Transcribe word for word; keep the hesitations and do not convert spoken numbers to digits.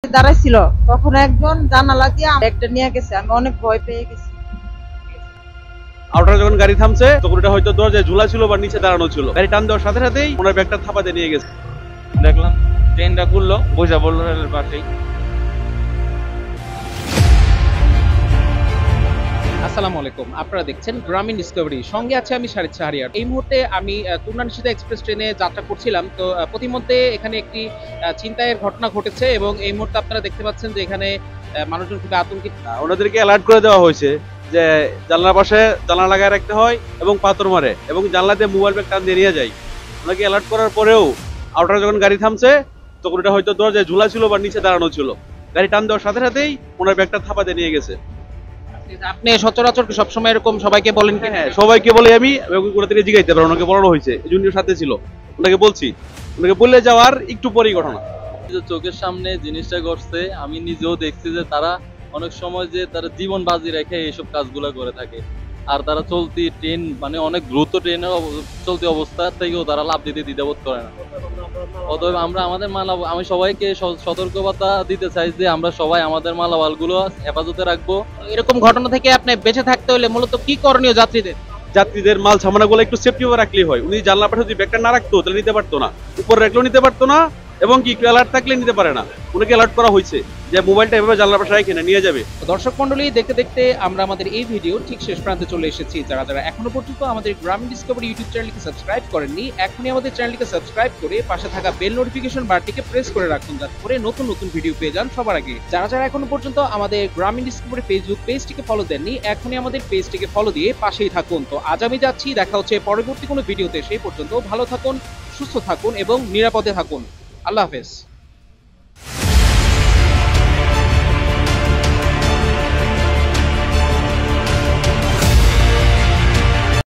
দাঁড়াইছিল তখন একজন জানালা দিয়ে একটা নিয়ে গেছে, আমি অনেক ভয় পেয়ে গেছি। আউটার যখন গাড়ি থামছে তখন এটা হয়তো দরজায় ঝুলা ছিল বা নিচে দাঁড়ানো ছিল, গাড়ি টান দেওয়ার সাথে সাথেই ওনার ব্যাগটা থাপাতে নিয়ে গেছে। দেখলাম ট্রেনটা খুললো, বসে পড়লো রেলের পাশেই। আসসালামু আলাইকুম, আপনারা দেখছেন গ্রামীণ ডিসকভারি, সঙ্গে আছে আমি শারিদ শাহরিয়ার। এই মুহূর্তে আমি তুর্নানিশিতা এক্সপ্রেস ট্রেনে যাত্রা করছিলাম, তো প্রতিমধ্যে এখানে একটি ছিনতাইয়ের ঘটনা ঘটেছে এবং এই মুহূর্তে আপনারা দেখতে পাচ্ছেন যে এখানে মানুষজন খুবই আতঙ্কিত। ওনাদেরকে অ্যালার্ট করে দেওয়া হয়েছে যে জানলার পাশে জানলা লাগায় রাখতে হয় এবং পাথর মারে এবং জানলা দিয়ে মোবাইল ব্যাগ টান দিয়ে নিয়ে যায়। ওনাকে অ্যালার্ট করার পরেও আউটার যখন গাড়ি থামছে তখন এটা হয়তো দরজায় ঝুলা ছিল বা নিচে দাঁড়ানো ছিল, গাড়ি টান দেওয়ার সাথে সাথেই ওনার ব্যাগটা থাপাতে নিয়ে গেছে। আপনি সচরাচর সবসময় এরকম সবাইকে বলেন কি? হ্যাঁ, সবাইকে বলে আমি ওগুলো থেকে জিগাইতে পারি, ওনাকে বলানো হয়েছে, এই জন্য সাথে ছিল, ওনাকে বলছি। ওনাকে বললে যাওয়ার একটু পরেই ঘটনা। চোখের সামনে জিনিসটা ঘটছে, আমি নিজেও দেখছি যে তারা অনেক সময় যে তারা জীবন বাজি রেখে এইসব কাজগুলো করে থাকে। আর তারা চলতি ট্রেন মানে অনেক দ্রুত ট্রেনের চলতি অবস্থা থেকেও তারা লাভ দিতে দ্বিধাবোধ করে না। অতএব আমরা আমাদের মালা আমি সবাইকে সতর্কবার্তা দিতে চাই যে আমরা সবাই আমাদের মালামাল গুলো হেফাজতে রাখবো। এরকম ঘটনা থেকে আপনি বেঁচে থাকতে হলে মূলত কি করণীয় যাত্রীদের? যাত্রীদের মাল সামানাগুলো একটু সেফটি ভাবে রাখলেই হয়। উনি জানলা পাশে যদি ব্যাগটা না রাখতো তাহলে নিতে পারতো না, উপরে রাখলেও নিতে পারতো না, এবং কি একটু অ্যালার্ট থাকলে নিতে পারে না। উনাকে অ্যালার্ট করা হয়েছে যে মোবাইলটা এভাবে জানলা পাশে রেখে নিয়ে যাবে। দর্শক মন্ডলী, দেখতে দেখতে আমরা আমাদের এই ভিডিও ঠিক শেষ প্রান্তে চলে এসেছি। যারা যারা এখনো পর্যন্ত আমাদের গ্রামীণ ডিসকভারি ইউটিউব চ্যানেলকে সাবস্ক্রাইব করেননি, এখনই আমাদের চ্যানেলকে সাবস্ক্রাইব করে পাশে থাকা বেল নোটিফিকেশন বারটিকে প্রেস করে রাখুন, যাতে করে নতুন নতুন ভিডিও পেয়ে যান সবার আগে। যারা যারা এখনো পর্যন্ত আমাদের গ্রামীণ ডিসকভারি ফেসবুক পেজটিকে ফলো দেননি, এখনই আমাদের পেজটিকে ফলো দিয়ে পাশেই থাকুন। তো আজ আমি যাচ্ছি, দেখা হচ্ছে পরবর্তী কোনো ভিডিওতে। সেই পর্যন্ত ভালো থাকুন, সুস্থ থাকুন এবং নিরাপদে থাকুন। আল্লাহ হাফেজ।